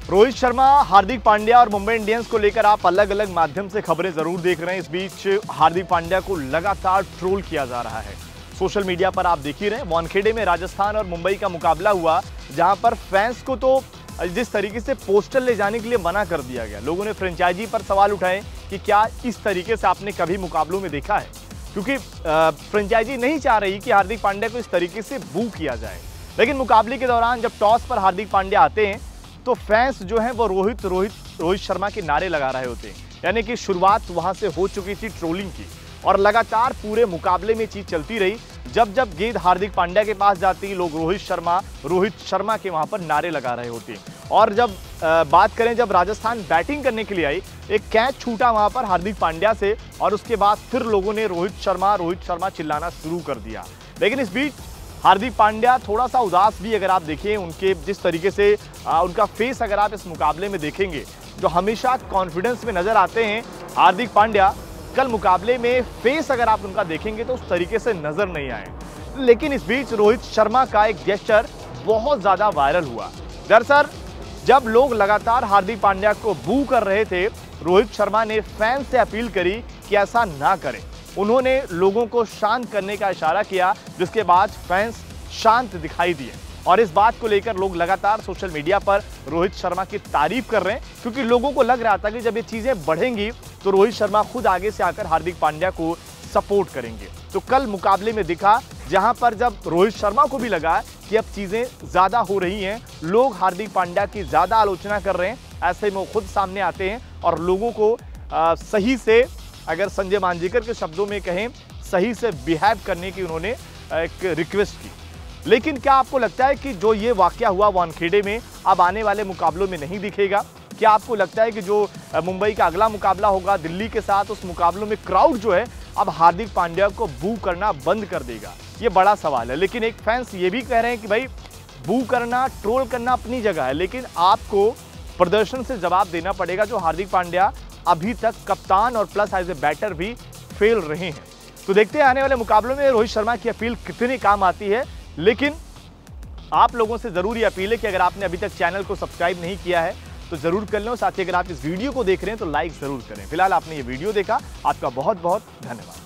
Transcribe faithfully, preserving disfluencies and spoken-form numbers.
रोहित शर्मा, हार्दिक पांड्या और मुंबई इंडियंस को लेकर आप अलग अलग माध्यम से खबरें जरूर देख रहे हैं। इस बीच हार्दिक पांड्या को लगातार ट्रोल किया जा रहा है सोशल मीडिया पर। आप देख ही रहे हैं, वानखेड़े में राजस्थान और मुंबई का मुकाबला हुआ, जहां पर फैंस को तो जिस तरीके से पोस्टर ले जाने के लिए मना कर दिया गया। लोगों ने फ्रेंचाइजी पर सवाल उठाए कि क्या इस तरीके से आपने कभी मुकाबलों में देखा है, क्योंकि फ्रेंचाइजी नहीं चाह रही कि हार्दिक पांड्या को इस तरीके से बू किया जाए। लेकिन मुकाबले के दौरान जब टॉस पर हार्दिक पांड्या आते हैं तो फैंस जो हैं वो रोहित रोहित रोहित शर्मा के नारे लगा रहे होते हैं। यानी कि शुरुआत वहां से हो चुकी थी ट्रोलिंग की, और लगातार पूरे मुकाबले में चीज चलती रही। जब जब गेंद हार्दिक पांड्या के पास जाती, लोग रोहित शर्मा रोहित शर्मा के वहां पर नारे लगा रहे होते हैं। और जब आ, बात करें, जब राजस्थान बैटिंग करने के लिए आई, एक कैच छूटा वहां पर हार्दिक पांड्या से, और उसके बाद फिर लोगों ने रोहित शर्मा रोहित शर्मा चिल्लाना शुरू कर दिया। लेकिन इस बीच हार्दिक पांड्या थोड़ा सा उदास भी, अगर आप देखिए उनके जिस तरीके से आ, उनका फेस अगर आप इस मुकाबले में देखेंगे, जो हमेशा कॉन्फिडेंस में नजर आते हैं हार्दिक पांड्या, कल मुकाबले में फेस अगर आप उनका देखेंगे तो उस तरीके से नजर नहीं आए। लेकिन इस बीच रोहित शर्मा का एक जेस्चर बहुत ज्यादा वायरल हुआ। दरअसल जब लोग लगातार हार्दिक पांड्या को बू कर रहे थे, रोहित शर्मा ने फैंस से अपील करी कि ऐसा ना करें। उन्होंने लोगों को शांत करने का इशारा किया, जिसके बाद फैंस शांत दिखाई दिए। और इस बात को लेकर लोग लगातार सोशल मीडिया पर रोहित शर्मा की तारीफ कर रहे हैं, क्योंकि लोगों को लग रहा था कि जब ये चीजें बढ़ेंगी तो रोहित शर्मा खुद आगे से आकर हार्दिक पांड्या को सपोर्ट करेंगे। तो कल मुकाबले में दिखा, जहां पर जब रोहित शर्मा को भी लगा कि अब चीजें ज्यादा हो रही हैं, लोग हार्दिक पांड्या की ज्यादा आलोचना कर रहे हैं, ऐसे में वो खुद सामने आते हैं और लोगों को आ, सही से, अगर संजय मांजरेकर के शब्दों में कहें, सही से बिहेव करने की उन्होंने एक रिक्वेस्ट की। लेकिन क्या आपको लगता है कि जो ये वाकया हुआ वानखेड़े में अब आने वाले मुकाबलों में नहीं दिखेगा? क्या आपको लगता है कि जो मुंबई का अगला मुकाबला होगा दिल्ली के साथ, उस मुकाबलों में क्राउड जो है अब हार्दिक पांड्या को बू करना बंद कर देगा? ये बड़ा सवाल है। लेकिन एक फैंस ये भी कह रहे हैं कि भाई, बू करना, ट्रोल करना अपनी जगह है, लेकिन आपको प्रदर्शन से जवाब देना पड़ेगा। जो हार्दिक पांड्या अभी तक कप्तान और प्लस एज ए बैटर भी फेल रहे हैं। तो देखते हैं आने वाले मुकाबलों में रोहित शर्मा की अपील कितनी काम आती है। लेकिन आप लोगों से जरूर ये अपील है कि अगर आपने अभी तक चैनल को सब्सक्राइब नहीं किया है तो जरूर कर लें। साथ ही अगर आप इस वीडियो को देख रहे हैं तो लाइक जरूर करें। फिलहाल आपने ये वीडियो देखा, आपका बहुत बहुत धन्यवाद।